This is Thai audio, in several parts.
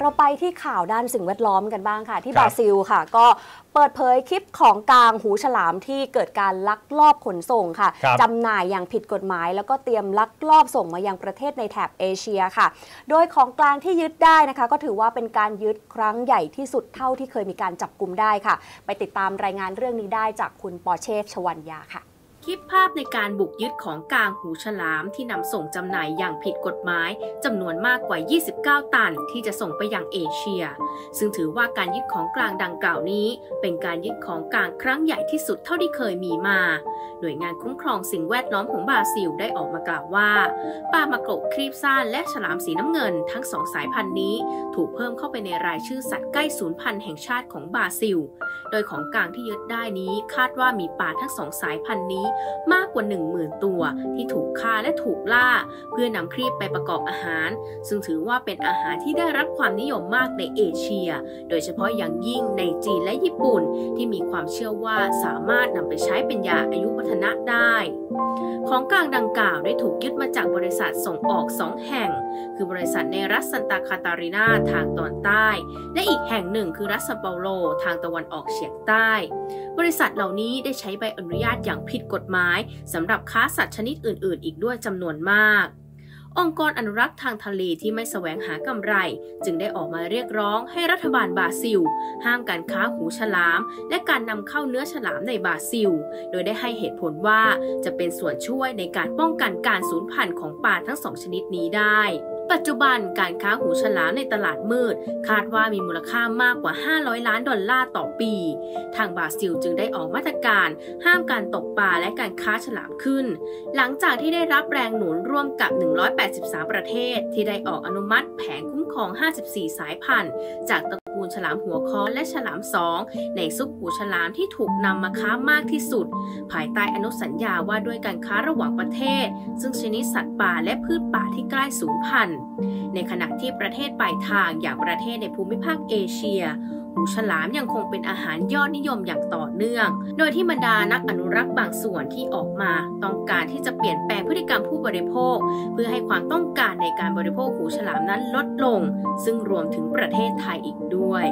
เราไปที่ข่าวด้านสิ่งแวดล้อมกันบ้างค่ะที่บราซิลค่ะก็เปิดเผยคลิปของกลางหูฉลามที่เกิดการลักลอบขนส่งค่ะจำหน่ายอย่างผิดกฎหมายแล้วก็เตรียมลักลอบส่งมายังประเทศในแถบเอเชียค่ะโดยของกลางที่ยึดได้นะคะก็ถือว่าเป็นการยึดครั้งใหญ่ที่สุดเท่าที่เคยมีการจับกุมได้ค่ะไปติดตามรายงานเรื่องนี้ได้จากคุณปอเชษฐ์ ชวัญญาค่ะคลิปภาพในการบุกยึดของกลางหูฉลามที่นำส่งจำหน่ายอย่างผิดกฎหมายจำนวนมากกว่า 29 ตันที่จะส่งไปยังเอเชียซึ่งถือว่าการยึดของกลางดังกล่าวนี้เป็นการยึดของกลางครั้งใหญ่ที่สุดเท่าที่เคยมีมาหน่วยงานคุ้มครองสิ่งแวดล้อมของบราซิลได้ออกมากล่าวว่าปลามาโกะครีบซ่านและฉลามสีน้ำเงินทั้ง2สายพันธุ์นี้ถูกเพิ่มเข้าไปในรายชื่อสัตว์ใกล้สูญพันธุ์แห่งชาติของบราซิลโดยของกลางที่ยึดได้นี้คาดว่ามีปลาทั้ง2สายพันธุ์นี้มากกว่า 10,000 ตัวที่ถูกฆ่าและถูกล่าเพื่อนำครีบไปประกอบอาหารซึ่งถือว่าเป็นอาหารที่ได้รับความนิยมมากในเอเชียโดยเฉพาะอย่างยิ่งในจีนและญี่ปุ่นที่มีความเชื่อว่าสามารถนำไปใช้เป็นยาอายุวัฒนะได้ของกลางดังกล่าวได้ถูกยึดมาจากบริษัทส่งออก2แห่งคือบริษัทในรัฐซันตาคาตารินาทางตอนใต้และอีกแห่งหนึ่งคือรัฐซาเปาโลทางตะวันออกเฉียงใต้บริษัทเหล่านี้ได้ใช้ใบอนุญาตอย่างผิดกฎหมายสำหรับค้าสัตว์ชนิดอื่นๆอีกด้วยจำนวนมากองค์กรอนุรักษ์ทางทะเลที่ไม่แสวงหากำไรจึงได้ออกมาเรียกร้องให้รัฐบาลบราซิลห้ามการค้าหูฉลามและการนำเข้าเนื้อฉลามในบราซิลโดยได้ให้เหตุผลว่าจะเป็นส่วนช่วยในการป้องกันการสูญพันธุ์ของปลาทั้ง2ชนิดนี้ได้ปัจจุบันการค้าหูฉลามในตลาดมืดคาดว่ามีมูลค่ามากกว่า$500 ล้านต่อปีทางบราซิลจึงได้ออกมาตรการห้ามการตกปลาและการค้าฉลามขึ้นหลังจากที่ได้รับแรงหนุนร่วมกับ183ประเทศที่ได้ออกอนุมัติแผนคุ้มครอง54สายพันธุ์จากตระกูลฉลามหัวค้อนและฉลาม2ในซุปหูฉลามที่ถูกนำมาค้ามากที่สุดภายใต้อนุสัญญาว่าด้วยการค้าระหว่างประเทศซึ่งชนิดสัตว์ป่าและพืชป่าที่ใกล้สูญพันธุ์ในขณะที่ประเทศปลายทางอย่างประเทศในภูมิภาคเอเชียหูฉลามยังคงเป็นอาหารยอดนิยมอย่างต่อเนื่องโดยที่บรรดานักอนุรักษ์บางส่วนที่ออกมาต้องการที่จะเปลี่ยนแปลงพฤติกรรมผู้บริโภคเพื่อให้ความต้องการในการบริโภคหูฉลามนั้นลดลงซึ่งรวมถึงประเทศไทยอีกด้วย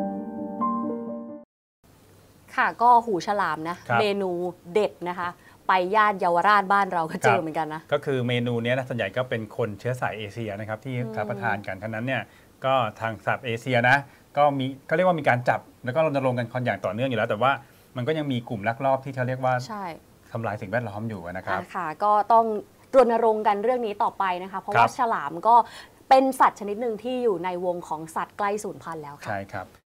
ค่ะก็หูฉลามนะเมนูเด็ดนะคะไปย่านเยาวราชบ้านเราก็เจอเหมือนกันนะก็คือเมนูนี้นะส่วนใหญ่ก็เป็นคนเชื้อสายเอเชียนะครับที่รับประทานกันทั้งนั้นเนี่ยก็ทางสัตว์เอเชียนะก็มีเขาเรียกว่ามีการจับแล้วก็รณรงค์กันอย่างต่อเนื่องอยู่แล้วแต่ว่ามันก็ยังมีกลุ่มลักลอบที่เขาเรียกว่าทำลายสิ่งแวดล้อมอยู่นะครับค่ะก็ต้องรณรงค์กันเรื่องนี้ต่อไปนะคะเพราะว่าฉลามก็เป็นสัตว์ชนิดหนึ่งที่อยู่ในวงของสัตว์ใกล้สูญพันธุ์แล้วค่ะใช่ครับ